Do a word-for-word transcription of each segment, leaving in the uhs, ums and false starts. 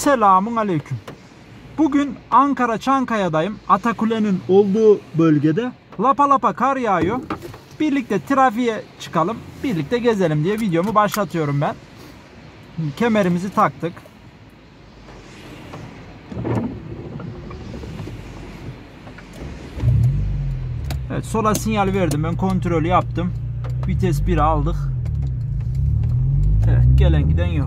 Selamun aleyküm. Bugün Ankara Çankaya'dayım. Atakule'nin olduğu bölgede. Lapa lapa kar yağıyor. Birlikte trafiğe çıkalım, birlikte gezelim diye videomu başlatıyorum ben. Kemerimizi taktık. Evet, sola sinyal verdim. Ben kontrolü yaptım. Vites bir aldık. Evet, gelen giden yok.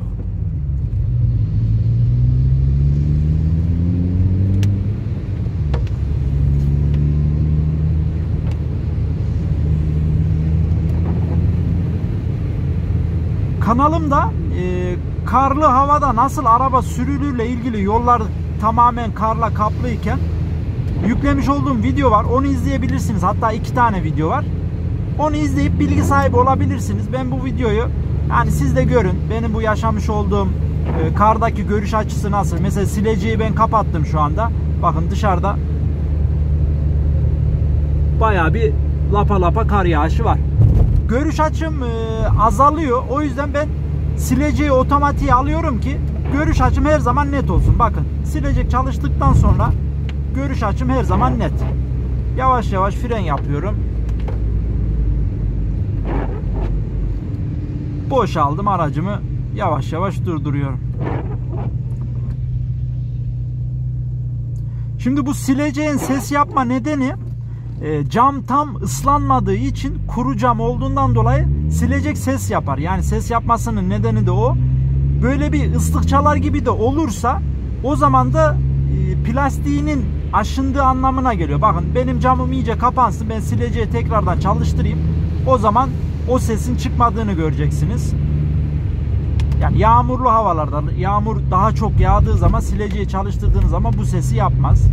Kanalımda e, karlı havada nasıl araba sürülürle ilgili, yollar tamamen karla kaplıyken yüklemiş olduğum video var. Onu izleyebilirsiniz. Hatta iki tane video var. Onu izleyip bilgi sahibi olabilirsiniz. Ben bu videoyu, yani siz de görün. Benim bu yaşamış olduğum e, kardaki görüş açısı nasıl? Mesela sileceği ben kapattım şu anda. Bakın dışarıda bayağı bir lapa lapa kar yağışı var. Görüş açım e, azalıyor. O yüzden ben sileceği otomatiğe alıyorum ki görüş açım her zaman net olsun. Bakın, silecek çalıştıktan sonra görüş açım her zaman net. Yavaş yavaş fren yapıyorum. Boşaldım aracımı. Yavaş yavaş durduruyorum. Şimdi bu sileceğin ses yapma nedeni, e, cam tam ıslanmadığı için, kuru cam olduğundan dolayı silecek ses yapar. Yani ses yapmasının nedeni de o. Böyle bir ıslık çalar gibi de olursa o zaman da e, plastiğinin aşındığı anlamına geliyor. Bakın, benim camım iyice kapansın, ben sileceği tekrardan çalıştırayım. O zaman o sesin çıkmadığını göreceksiniz. Yani yağmurlu havalarda, yağmur daha çok yağdığı zaman, sileceği çalıştırdığınız zaman bu sesi yapmaz.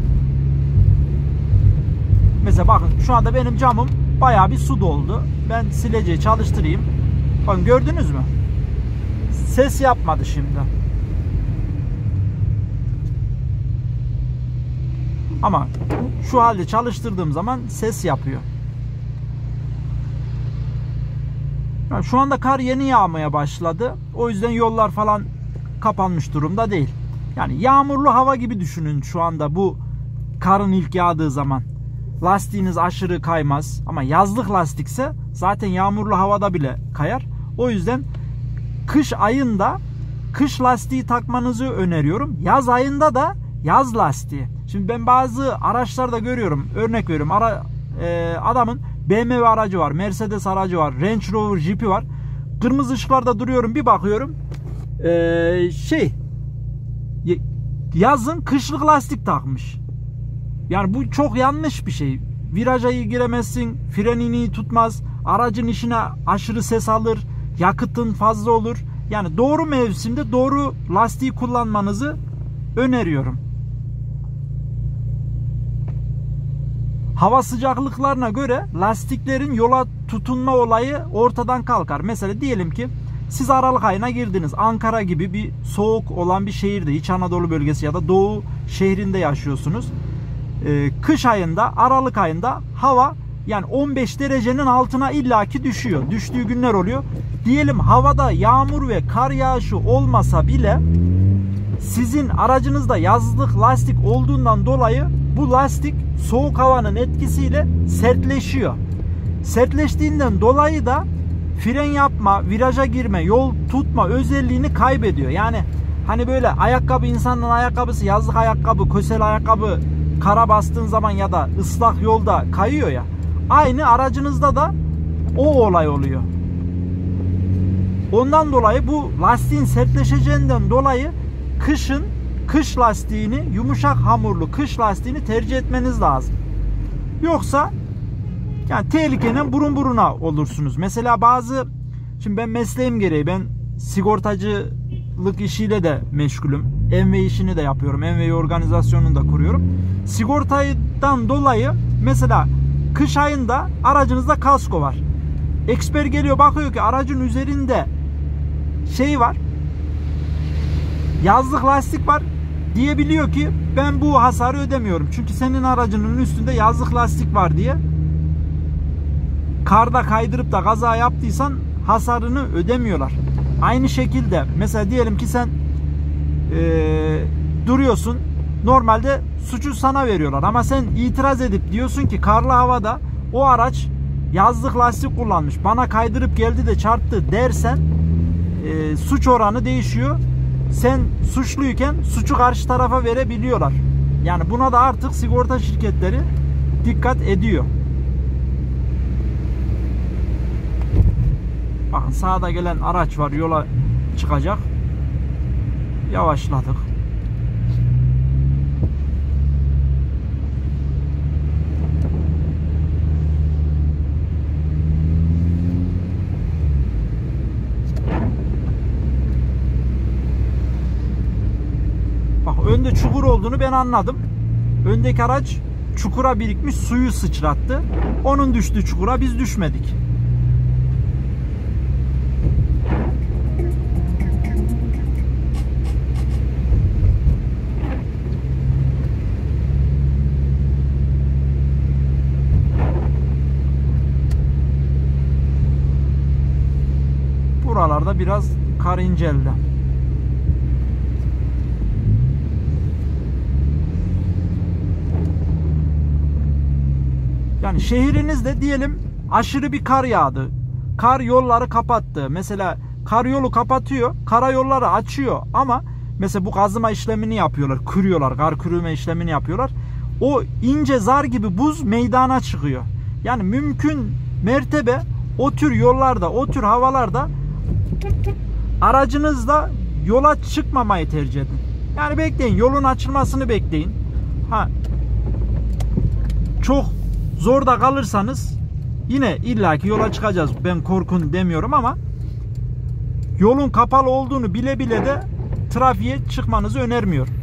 Mesela bakın, şu anda benim camım bayağı bir su doldu. Ben sileceği çalıştırayım. Bakın, gördünüz mü? Ses yapmadı şimdi. Ama şu halde çalıştırdığım zaman ses yapıyor. Yani şu anda kar yeni yağmaya başladı. O yüzden yollar falan kapanmış durumda değil. Yani yağmurlu hava gibi düşünün şu anda bu karın ilk yağdığı zaman. Lastiğiniz aşırı kaymaz. Ama yazlık lastikse zaten yağmurlu havada bile kayar. O yüzden kış ayında kış lastiği takmanızı öneriyorum. Yaz ayında da yaz lastiği. Şimdi ben bazı araçlarda görüyorum. Örnek veriyorum. Ara, e, adamın B M W aracı var, Mercedes aracı var, Range Rover Jeep'i var. Kırmızı ışıklarda duruyorum, bir bakıyorum ee, şey yazın kışlık lastik takmış. Yani bu çok yanlış bir şey. Viraja iyi giremezsin, frenini iyi tutmaz, aracın işine aşırı ses alır, yakıtın fazla olur. Yani doğru mevsimde doğru lastiği kullanmanızı öneriyorum. Hava sıcaklıklarına göre lastiklerin yola tutunma olayı ortadan kalkar. Mesela diyelim ki siz Aralık ayına girdiniz. Ankara gibi bir soğuk olan bir şehirde, İç Anadolu bölgesi ya da Doğu şehrinde yaşıyorsunuz. Ee, kış ayında, Aralık ayında hava yani on beş derecenin altına illaki düşüyor. Düştüğü günler oluyor. Diyelim havada yağmur ve kar yağışı olmasa bile sizin aracınızda yazlık lastik olduğundan dolayı bu lastik soğuk havanın etkisiyle sertleşiyor. Sertleştiğinden dolayı da fren yapma, viraja girme, yol tutma özelliğini kaybediyor. Yani hani böyle ayakkabı, insanın ayakkabısı, yazlık ayakkabı, kösel ayakkabı kara bastığın zaman ya da ıslak yolda kayıyor ya. Aynı aracınızda da o olay oluyor. Ondan dolayı bu lastiğin sertleşeceğinden dolayı kışın kış lastiğini, yumuşak hamurlu kış lastiğini tercih etmeniz lazım. Yoksa yani tehlikenin burun buruna olursunuz. Mesela bazı, şimdi ben mesleğim gereği ben sigortacılık işiyle de meşgulüm. M V işini de yapıyorum. M V organizasyonunu da kuruyorum. Sigortadan dolayı mesela kış ayında aracınızda kasko var. Eksper geliyor, bakıyor ki aracın üzerinde şey var, yazlık lastik var, diyebiliyor ki ben bu hasarı ödemiyorum. Çünkü senin aracının üstünde yazlık lastik var diye. Karda kaydırıp da kaza yaptıysan hasarını ödemiyorlar. Aynı şekilde mesela diyelim ki sen e, duruyorsun. Normalde suçu sana veriyorlar ama sen itiraz edip diyorsun ki karlı havada o araç yazlık lastik kullanmış, bana kaydırıp geldi de çarptı dersen e, suç oranı değişiyor. Sen suçluyken suçu karşı tarafa verebiliyorlar. Yani buna da artık sigorta şirketleri dikkat ediyor. Bakın sağda gelen araç var, yola çıkacak. Yavaşladık. Bak önde çukur olduğunu ben anladım. Öndeki araç çukura birikmiş suyu sıçrattı. Onun düştüğü çukura biz düşmedik. Buralarda biraz kar inceldi. Yani şehrinizde diyelim aşırı bir kar yağdı. Kar yolları kapattı. Mesela kar yolu kapatıyor, karayolları açıyor ama mesela bu kazıma işlemini yapıyorlar, kırıyorlar, kar kürüme işlemini yapıyorlar. O ince zar gibi buz meydana çıkıyor. Yani mümkün mertebe o tür yollarda, o tür havalarda aracınızla yola çıkmamayı tercih edin. Yani bekleyin, yolun açılmasını bekleyin. Ha, çok zorda kalırsanız yine illaki yola çıkacağız. Ben korkun demiyorum ama yolun kapalı olduğunu bile bile de trafiğe çıkmanızı önermiyorum.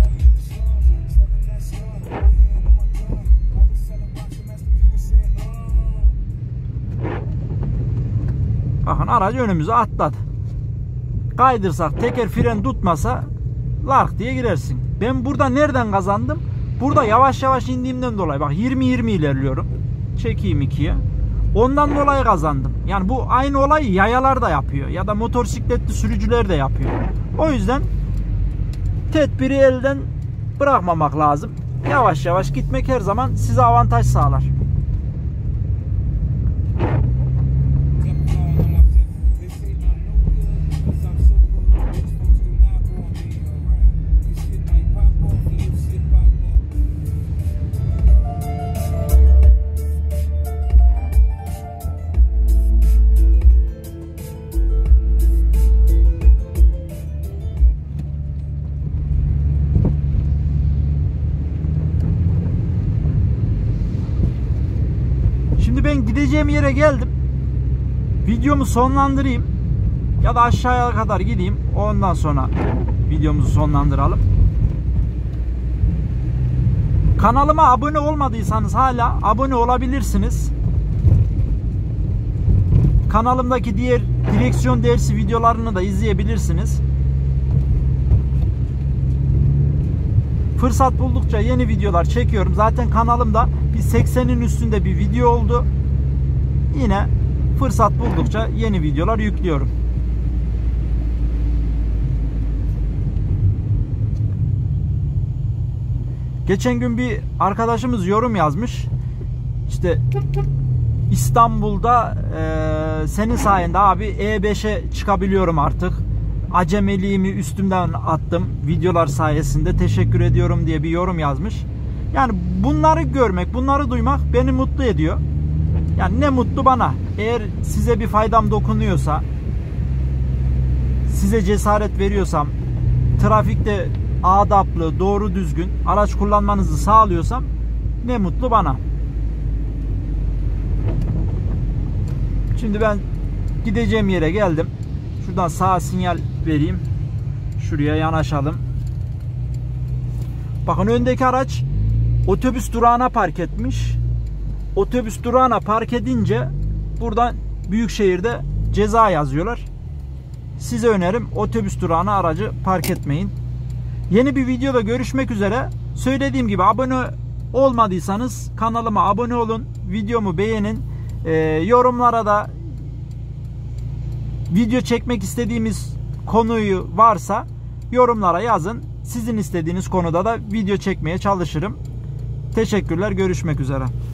Bakın aracı önümüze atladı. Kaydırsak, teker fren tutmasa lark diye girersin. Ben burada nereden kazandım? Burada yavaş yavaş indiğimden dolayı bak yirmi yirmi ilerliyorum. Çekeyim ikiye. Ondan dolayı kazandım. Yani bu aynı olayı yayalar da yapıyor. Ya da motosikletli sürücüler de yapıyor. O yüzden tedbiri elden bırakmamak lazım. Yavaş yavaş gitmek her zaman size avantaj sağlar. Şimdi ben gideceğim yere geldim. Videomu sonlandırayım. Ya da aşağıya kadar gideyim. Ondan sonra videomuzu sonlandıralım. Kanalıma abone olmadıysanız hala abone olabilirsiniz. Kanalımdaki diğer direksiyon dersi videolarını da izleyebilirsiniz. Fırsat buldukça yeni videolar çekiyorum. Zaten kanalımda bir seksenin üstünde bir video oldu. Yine fırsat buldukça yeni videolar yüklüyorum. Geçen gün bir arkadaşımız yorum yazmış. İşte İstanbul'da e, senin sayende abi E beşe çıkabiliyorum artık. Acemeliğimi üstümden attım videolar sayesinde, teşekkür ediyorum diye bir yorum yazmış. Yani bunları görmek, bunları duymak beni mutlu ediyor. Yani ne mutlu bana. Eğer size bir faydam dokunuyorsa, size cesaret veriyorsam, trafikte adaplı, doğru düzgün araç kullanmanızı sağlıyorsam ne mutlu bana. Şimdi ben gideceğim yere geldim. Şuradan sağa sinyal vereyim. Şuraya yanaşalım. Bakın öndeki araç otobüs durağına park etmiş. Otobüs durağına park edince buradan Büyükşehir'de ceza yazıyorlar. Size önerim otobüs durağına aracı park etmeyin. Yeni bir videoda görüşmek üzere. Söylediğim gibi abone olmadıysanız kanalıma abone olun. Videomu beğenin. Ee, yorumlara da video çekmek istediğimiz konuyu varsa Yorumlara yazın. Sizin istediğiniz konuda da video çekmeye çalışırım. Teşekkürler. Görüşmek üzere.